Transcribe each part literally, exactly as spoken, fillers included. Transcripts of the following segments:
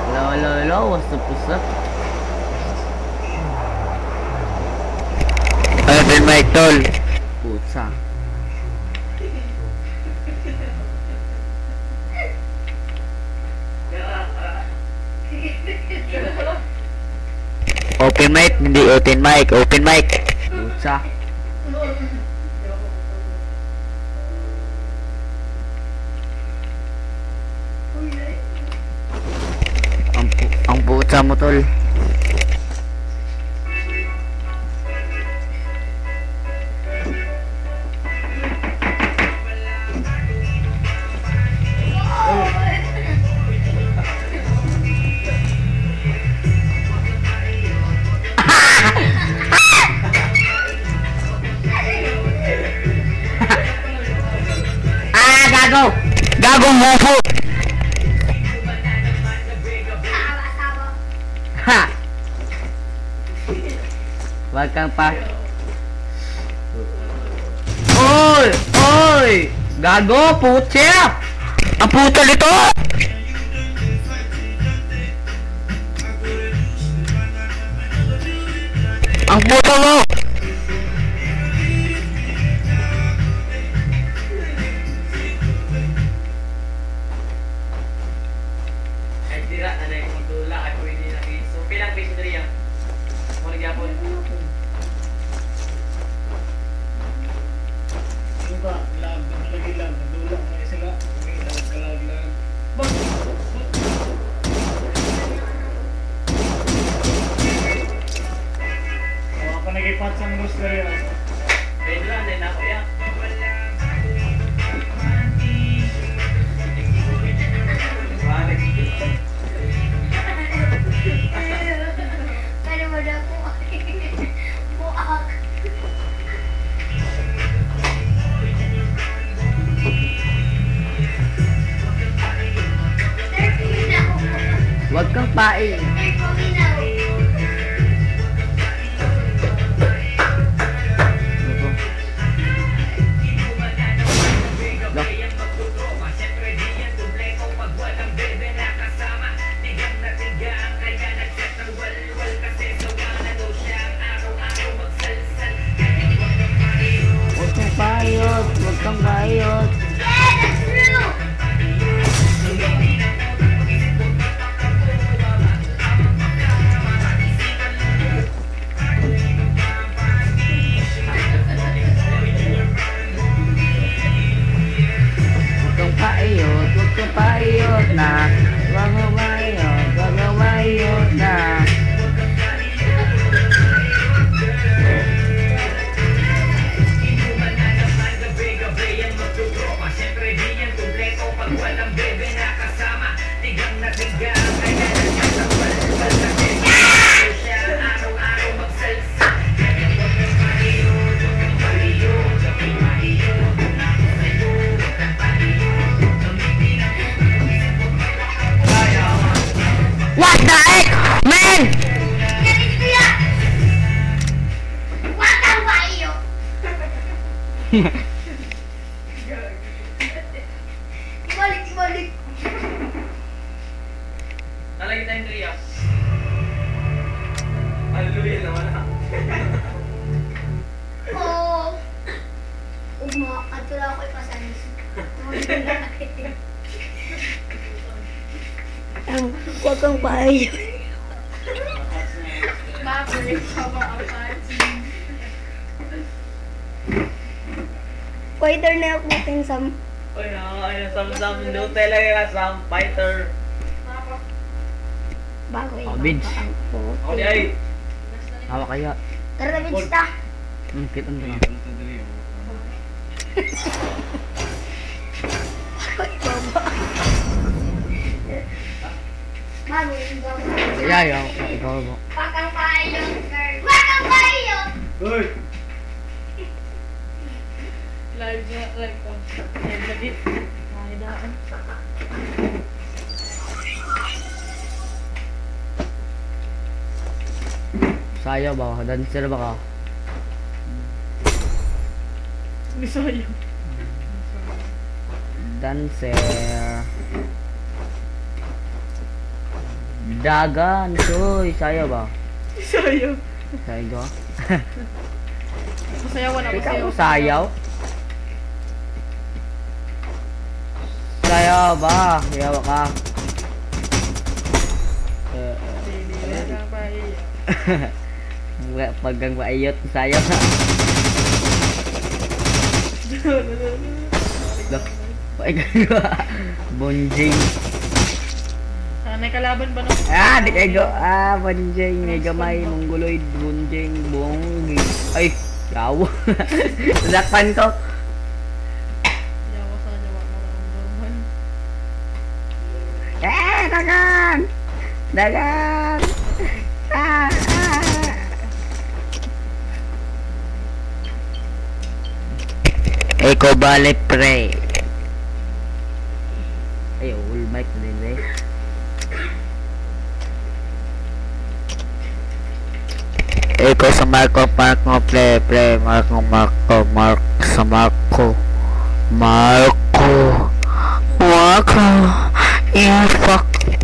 Hello, hello, hello. What's up, what's up? Open mic, tol. Putsa. Open mic, hindi open mic. Open mic. Putsa. Ang, pu- ang putsa mo, tol. Ah, gago! Gagong mofo. Ha! Wag kang pa. Oy! Oy! Gago! Putsa! Ang puto nito. Ang puto mo. Ay, tira na dahil kung magdula ay pwede na kayo. So, pilang piso na riyan? Muna gyapon. Diba, lag, lagi lang, nadulang na sila, may nagkalag lang. Mga panagipat sa gusto yan. Pwede lang, dahil na ako yan. Balik. Kaya mo na po. Buak. Wag kang paing. Wag kang payot. Wag kang payot. Wag kang payot. Wag kang payot na. Wag kang payot. Wag kang payot na. What the heck, man? Ibalik, ibalik. Nalagi tayong triya. Hallelujah naman ha. Oh. Uma, ato lang ako ipasanis. Ang huwag kang paayon. Babalik ka ba ang party? Fighter na ako natin sa... Uy, nakakain na sam-sam. Hindi talaga ka sam. Fighter. Bago Oh, yung Vince. ang puto. Ako di ay. Hawa kaya. Tara na, Vince, ta. Hmm, kita mo na. Bago yung gawin. Kaya yaw. Ikaw mo. Wag kang payot, girl. Wag kang payot! Uy! Live na, live ka. Live na dit. Mahidaan. Sayaw ba? Dancer ba ka? Bisayo. Dancer. Dagan, soy. Sayaw ba? Sayo. Sayaw? Masayawan ako Ikaw sayo. mo sayaw? Sayaw ba? Sayaw ka. Eh, Hindi wala kang paiyak. eh, paggang maayot, sayaw na. Loh, paigay Bonjing. Sanay kalaban ba no? Ah, di kayo. Ah, bonjing. May gamay, mongoloid, bonjing, bongi. Ay, yaw. Nasakpan ko. Yawa sa jawa mo ramdaman. Eh, dagan! Dagan! Ah, ah. Eko balik pre. Ay, all mic na din eh. Eko sa Marco Park mo pre pre Marco Marco Marco sa Marco Marco Marco yeah fuck.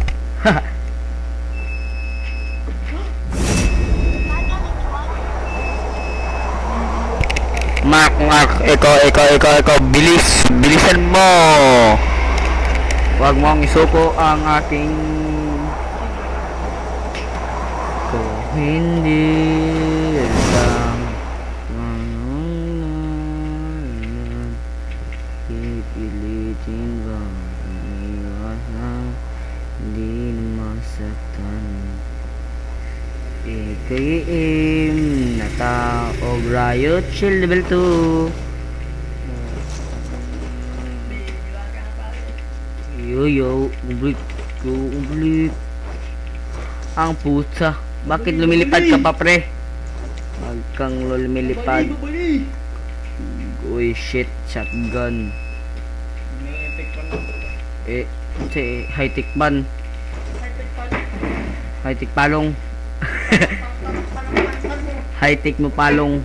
Mark, Mark, ikaw, ikaw, ikaw, ikaw, bilis, bilisan mo. Huwag mong isuko ang aking ko hindi lang pipilitin ba iwas na hindi masaktan. Ikayim na tao Riot Shield level two. Yo yo, ublik ko, ublik. Ang puta, bakit lumilipad ka pa pre? Huwag kang lumilipad. Uy shit, shotgun. Nag-epic pa na. Eh, si high-tech ban. High-tech palong. High-tech mo palong.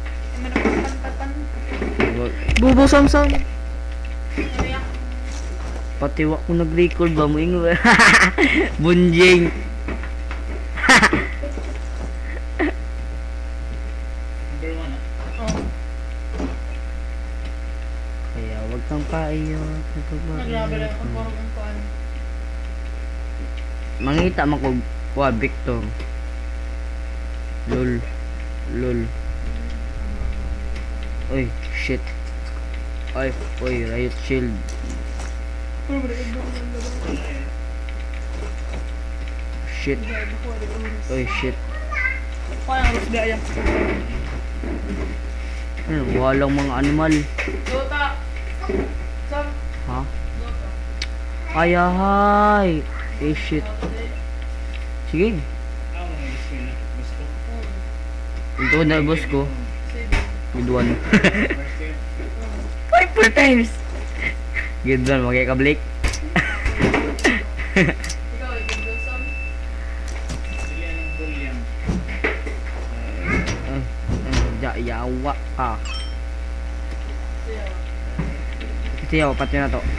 Bubo Samsung. Pati wak ko nag-record ba mo ingo? Bunjing. Number one ah. Oh, Kaya wag kang paiyot. naglabi lang ako parang ang kuan. Mangita man ko kuha Victor. Lol. Lol. Oy, shit. Oy, oy, Riot Shield. Shit. Oy, shit. Kaya ang rusga yan. Ano, walang mga animal. Dota! Sam! Ha? Dota. Ay, ay. Eh, shit. Sige. Ah, mga gusto na. Gusto. Ito na boss ko. Good one. First year. Five four times. Good one, magkakablik. Ikaw, ikaw, Sam. Bilyan ng bullion. Uh, uh, ya, yawa ka. Siya. Kasi yawa, pati na to.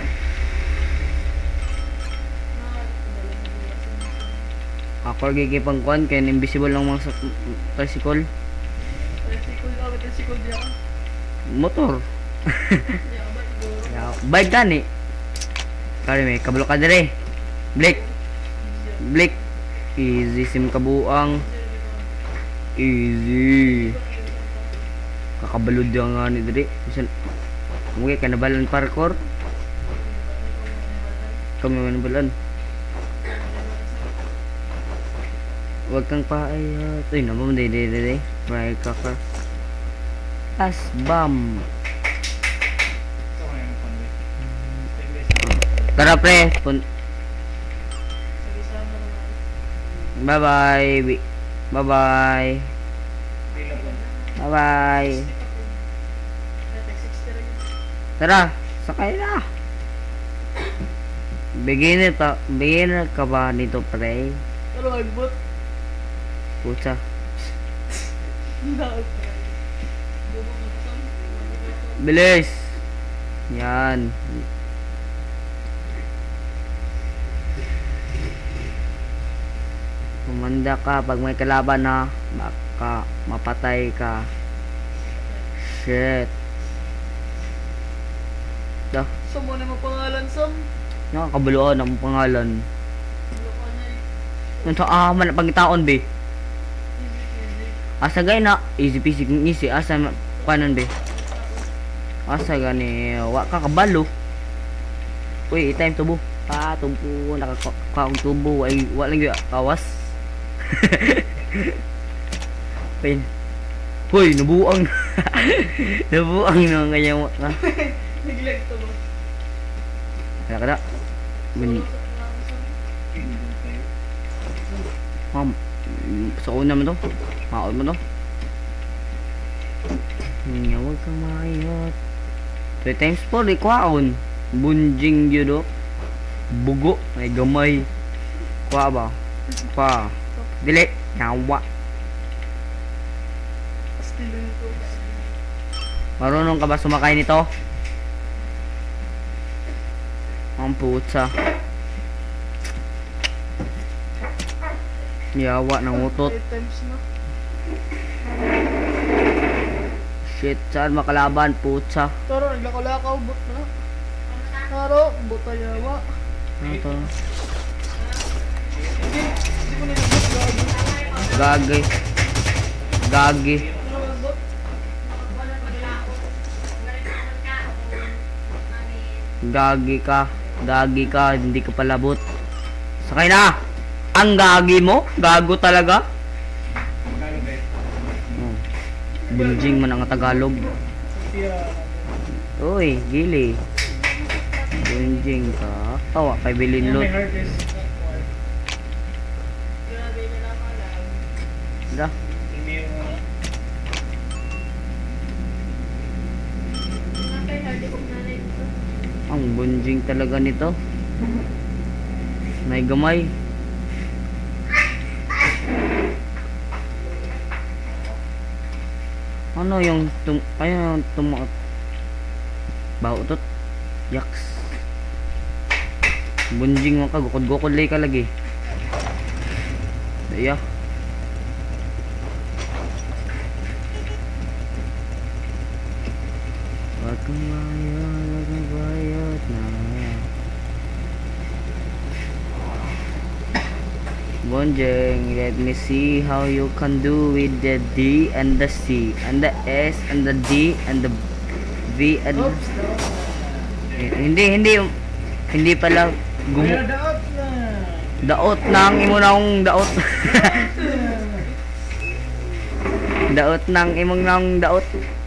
Ako gigipang kuan kaya invisible lang mga sa tricycle. Tricycle, ah, may tricycle diyan. Motor. Yeah, ba, siguro. Ya, bike gani. Kali may kablo ka dire. Blake. Blake. Easy sim kabuang. Easy. Kakabalod yang nga ni dire. Bisan mungkin kanabalan parkour. Kami manabalan. Wag kang paayat. Uy, naman, day, day, day, day. May kaka. Asbam. Ito kaya yung fun way. Tara, pre. Pun Sige, Sam, naman. Bye-bye. Bi- Bye-bye. Pila po. Bye-bye. sixty rin yun. Tara, sakay na. Beginner pa. Beginner ka ba nito, pre? Pero magbot. Pucha. Daot. Bubong na Sam. Bilis. Yan. Umanda ka pag may kalaban na baka mapatay ka. Shit. Da, So mo na mo pangalan, Sam? nakakabuluan ang pangalan. Loko na eh. Ito ah man pangitaon be. Easy peasy. Asa gay na easy peasy kung easy asa ma- panon be. Asa gani wa ka kabalo. Uy, time tubo. Pa tubo nakakaong tubo ay wa lang gyud kawas. Pin. Hoy, nabuang. Nabuang na kanya mo. Ah, Neglect to ba? kada kada. Bin, ma'am, sa una mo to. Maot mo to. Nya wag kang maayot. Three times four di kwaon. Bunjing gyud do. Bugo ay gamay. Kwa ba? Kwa. Dili. Nyawa. Still in to. Marunong ka ba sumakay nito? Ang putsa. Yawa ng utot. Eight times na. Shit, saan makalaban, putsa? Taro, naglakaw-lakaw, bot na. Taro, bota yawa. Ano to? Hindi, hindi ko nilabot gabi. Gagi. Gagi. Ano bot? Gagi ka. Gagi ka, hindi ka palabot. Sakay na! Ang gagi mo? Gago talaga? Magkano ba? Oh. Bunjing man ang Tagalog. Kaya, Uy, gili. Bunjing ka. Tawa kay Bilin Lot. may hardest. Grabe na lang alam. Da. Hindi yung mga Nakay hardy kong nanay dito. Ang bunjing talaga nito. May gamay. Ano yung tum ay yung tum bautot. Yaks. Bunjing mo ka gukod-gukod lay ka lagi. Iya. Wag kang bayad, wag kang bayad na. Bonjeng, let me see how you can do with the D and the C and the S and the D and the V and Eh, hindi hindi hindi pala gumu Kaya daot na. daot nang imo naong daot. Daot nang imong naong daot.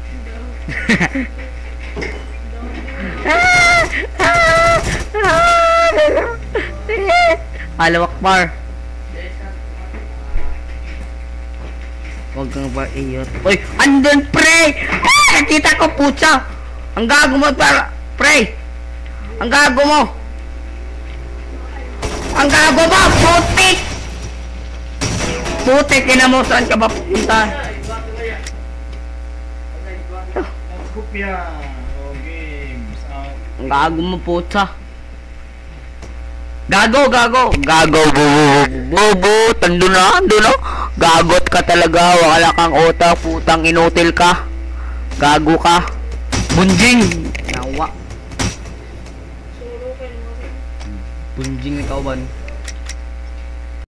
Allahu Akbar. Huwag kang ba iyot. Uy! Andun, pre! Ah! Nakita ko, putsa! Ang gago mo, para, pre! Ang gago mo! Ang gago mo! Putik! Putik! Kina mo, saan ka ba pupunta? Kopya. O games. Out. Ang gago mo, putsa! Gago, gago! Gago, bubu, bubu! Tando na, ando na! Gagot ka talaga, wala kang utak, putang inutil ka. Gago ka. Bunjing! Nawa. Solo kayo naman. Bunjing ikaw ban.